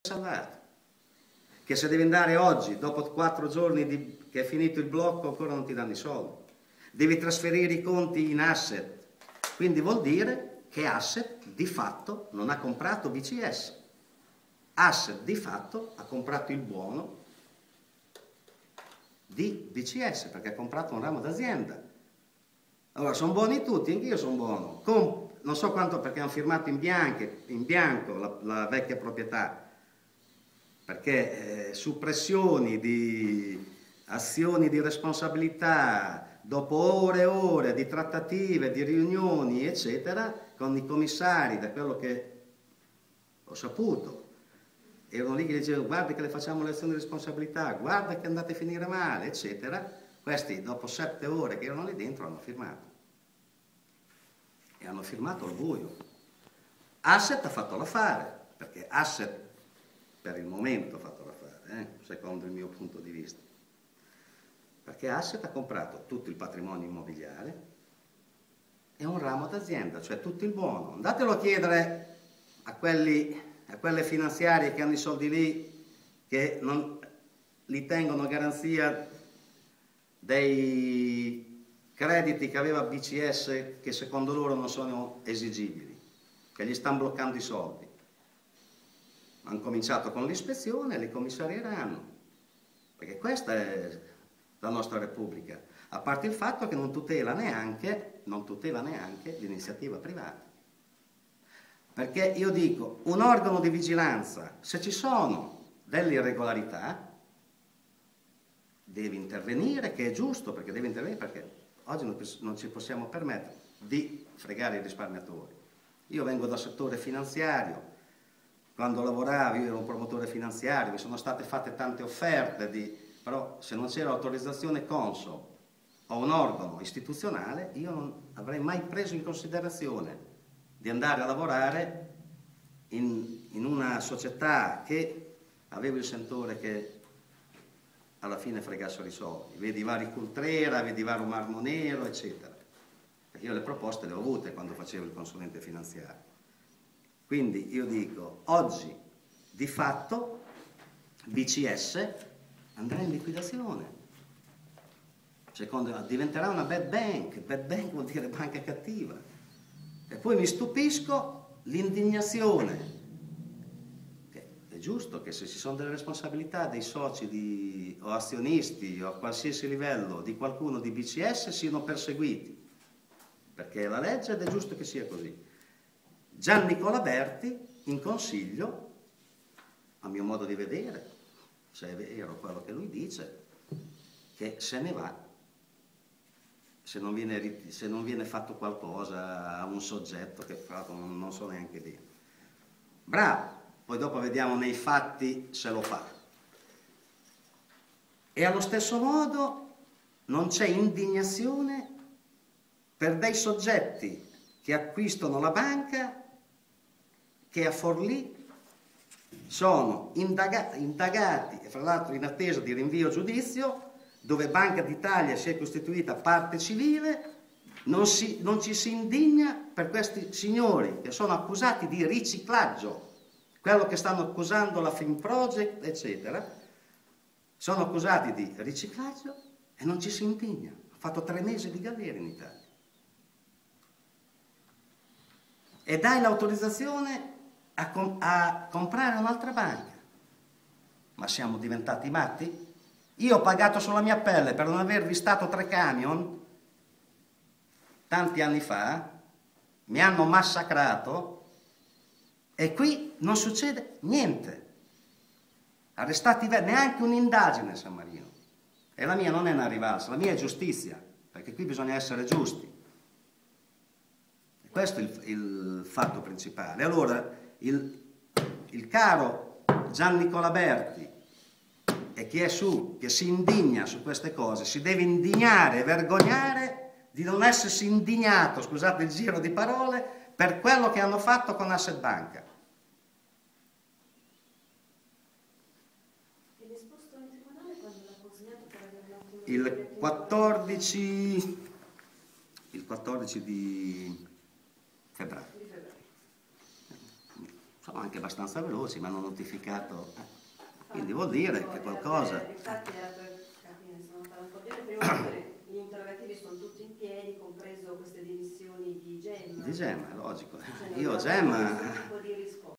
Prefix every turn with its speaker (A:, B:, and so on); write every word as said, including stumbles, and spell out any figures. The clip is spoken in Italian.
A: salvato, che se devi andare oggi, dopo quattro giorni di, che è finito il blocco, ancora non ti danno i soldi, devi trasferire i conti in asset, quindi vuol dire che asset di fatto non ha comprato B C S, asset di fatto ha comprato il buono di B C S perché ha comprato un ramo d'azienda. Allora sono buoni tutti, anch'io sono buono, con, non so quanto, perché hanno firmato in bianco, in bianco la, la vecchia proprietà, perché eh, su pressioni di azioni di responsabilità, dopo ore e ore di trattative, di riunioni, eccetera, con i commissari, da quello che ho saputo, erano lì che dicevano guarda che le facciamo lezioni di responsabilità, guarda che andate a finire male, eccetera. Questi dopo sette ore che erano lì dentro hanno firmato. E hanno firmato al buio. Asset ha fatto l'affare, perché Asset per il momento ha fatto l'affare, eh, secondo il mio punto di vista. Perché Asset ha comprato tutto il patrimonio immobiliare e un ramo d'azienda, cioè tutto il buono. Andatelo a chiedere a, quelli, a quelle finanziarie che hanno i soldi lì, che non li tengono a garanzia dei crediti che aveva B C S, che secondo loro non sono esigibili, che gli stanno bloccando i soldi. Hanno cominciato con l'ispezione e li commissarieranno, perché questa è la nostra Repubblica, a parte il fatto che non tutela neanche, non tutela neanche l'iniziativa privata. Perché io dico, un organo di vigilanza, se ci sono delle irregolarità, deve intervenire, che è giusto, perché deve intervenire, perché oggi non ci possiamo permettere di fregare i risparmiatori. Io vengo dal settore finanziario, quando lavoravo io ero un promotore finanziario, mi sono state fatte tante offerte, di, però se non c'era autorizzazione Consob o un organo istituzionale, io non avrei mai preso in considerazione di andare a lavorare in, in una società che avevo il sentore che alla fine fregassero i soldi. Vedi vari Cultrera, vedi vari Marmo Nero, eccetera. Perché io le proposte le ho avute quando facevo il consulente finanziario. Quindi io dico, oggi di fatto B C S andrà in liquidazione, secondo, diventerà una bad bank, bad bank vuol dire banca cattiva. E poi mi stupisco l'indignazione, che è giusto che se ci sono delle responsabilità dei soci di, o azionisti o a qualsiasi livello di qualcuno di B C S siano perseguiti, perché è la legge ed è giusto che sia così. Gianni Colaberti in consiglio, a mio modo di vedere, se è vero quello che lui dice, che se ne va se non viene, se non viene fatto qualcosa a un soggetto che fra l'altro non, non so neanche dire. Bravo, poi dopo vediamo nei fatti se lo fa. E allo stesso modo non c'è indignazione per dei soggetti che acquistano la banca, che a Forlì sono indagati, indagati e fra l'altro in attesa di rinvio a giudizio, dove Banca d'Italia si è costituita parte civile, non, si, non ci si indigna per questi signori che sono accusati di riciclaggio, quello che stanno accusando la Film Project, eccetera, sono accusati di riciclaggio e non ci si indigna. Ha fatto tre mesi di galera in Italia. E dai l'autorizzazione a, com a comprare un'altra banca. Ma siamo diventati matti? Io ho pagato sulla mia pelle per non aver vistato tre camion tanti anni fa, mi hanno massacrato e qui non succede niente. Arrestati neanche un'indagine a San Marino. E la mia non è una rivalsa, la mia è giustizia, perché qui bisogna essere giusti. Questo è il, il fatto principale. Allora, il, il caro Gianni Colaberti e chi è su, che si indigna su queste cose, si deve indignare e vergognare di non essersi indignato, scusate il giro di parole, per quello che hanno fatto con Asset Banca.
B: E l'esposto in tribunale quando l'ha consegnato per averla ottenuto?
A: Il quattordici, il quattordici di febbraio. sono anche abbastanza veloci, mi hanno notificato, eh. Quindi vuol dire che qualcosa...
B: Infatti era per capire, sono stata un po' bene, prima gli interrogativi sono tutti in piedi, compreso queste dimissioni di Gemma.
A: Di Gemma, è logico.
B: Cioè,
A: Io
B: non
A: Gemma...
B: questo tipo di